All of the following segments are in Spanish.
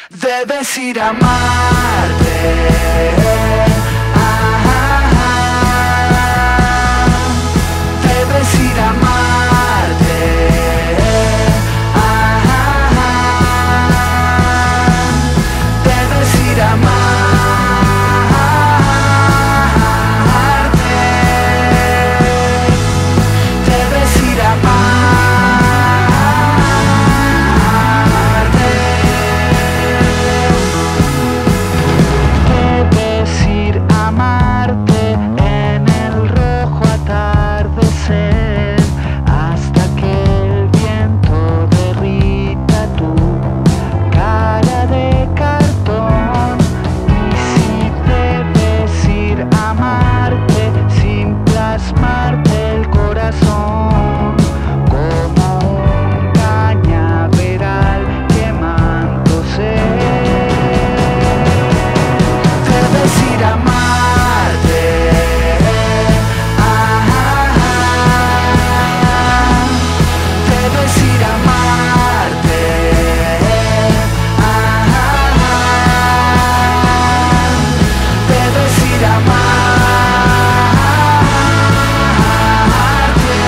Debes ir a Marte. Debes ir a Marte. Debes ir a Marte. Debes ir a Marte. Debes ir a Marte en el rojo atardecer, hasta que el viento derrita tu cara de cartón. Y si debes ir a Marte sin plasmarte el corazón, como un cañaveral quemándose. Debes ir a Marte. Debes ir a Marte. Debes ir a Marte.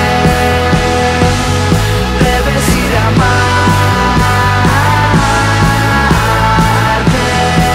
Debes ir a Marte.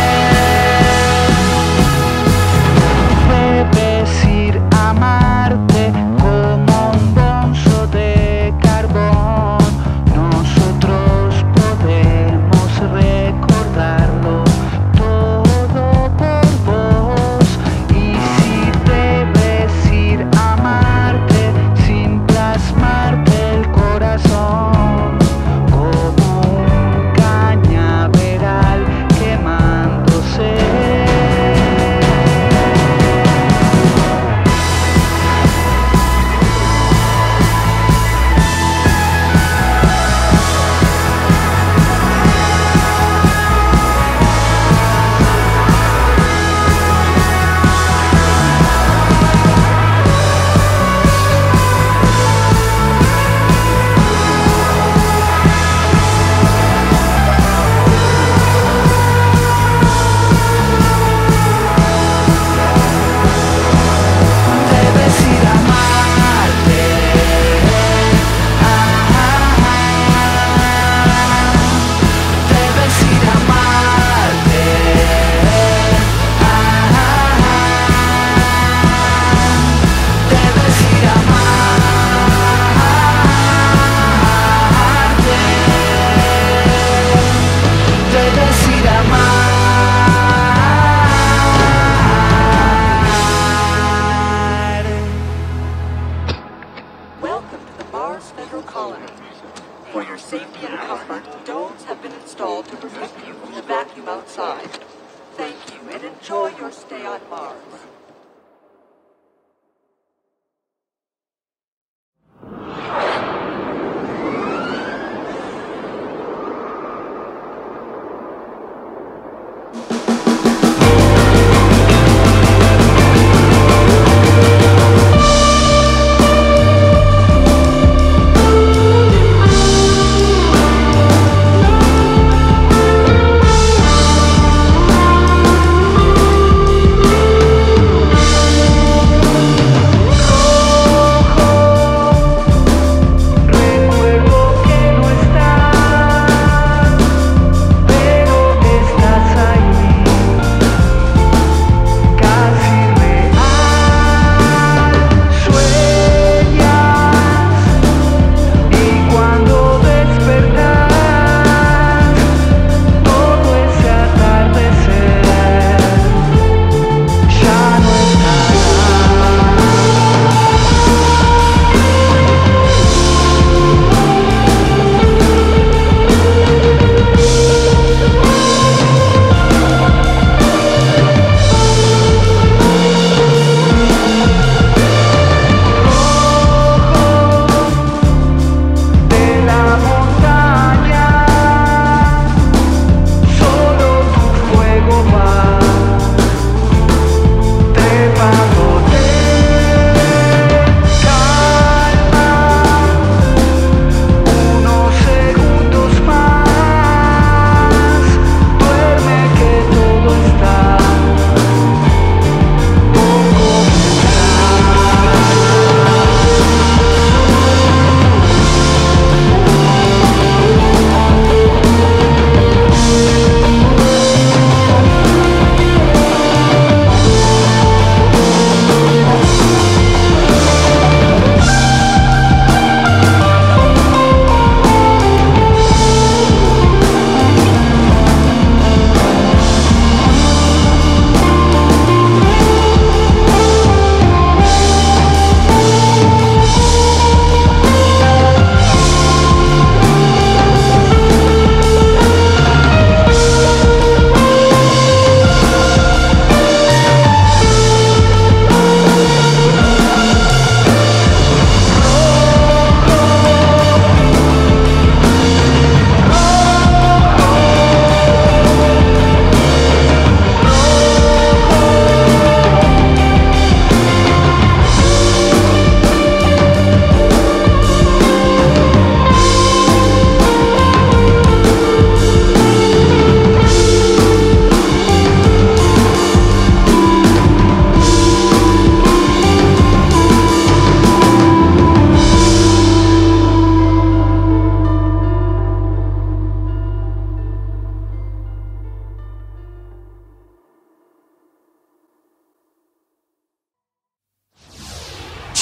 Debes ir a Marte como un bonzo de carbón. Nosotros podemos recordarlo todo por vos. Y si debes ir a Marte sin plasmarte el corazón, como un cañaveral quemándose. Debes ir a Marte. Debes ir a Marte. Debes ir a Marte. Debes ir a Marte. Welcome to the Mars Federal Colony. For your safety and comfort, domes have been installed to protect you from the vacuum outside. Thank you and enjoy your stay on Mars.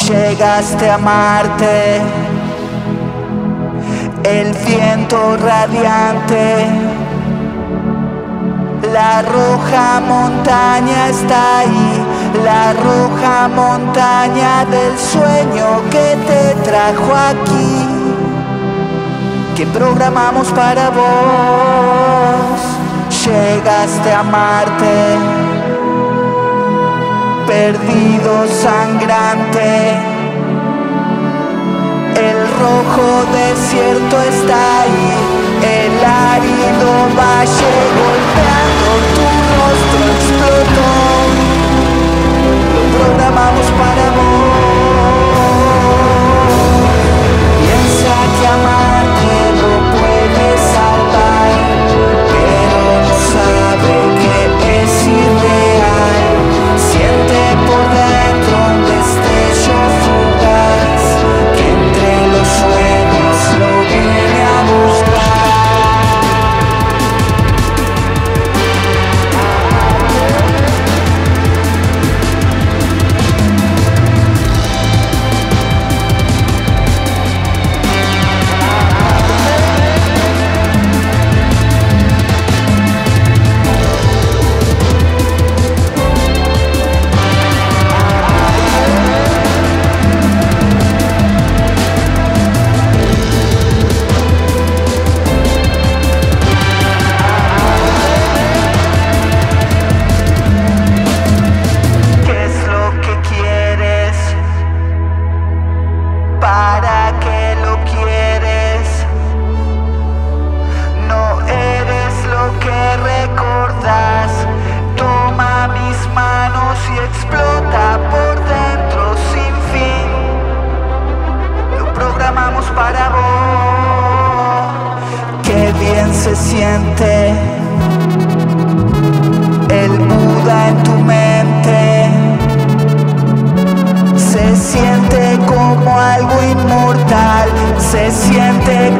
Llegaste a Marte, el viento radiante, la roja montaña está ahí, la roja montaña del sueño que te trajo aquí, que programamos para vos. Llegaste a Marte, perdido, sangrante, el rojo desierto está ahí, el árido valle golpeando tu rostro explotó, lo programamos para vos. Piensa que amarte lo puede salvar, pero no sabe que es irreal. Siente por dentro un destello fugaz que entre los sueños lo viene a buscar. Se siente el Buda en tu mente, se siente como algo inmortal, se siente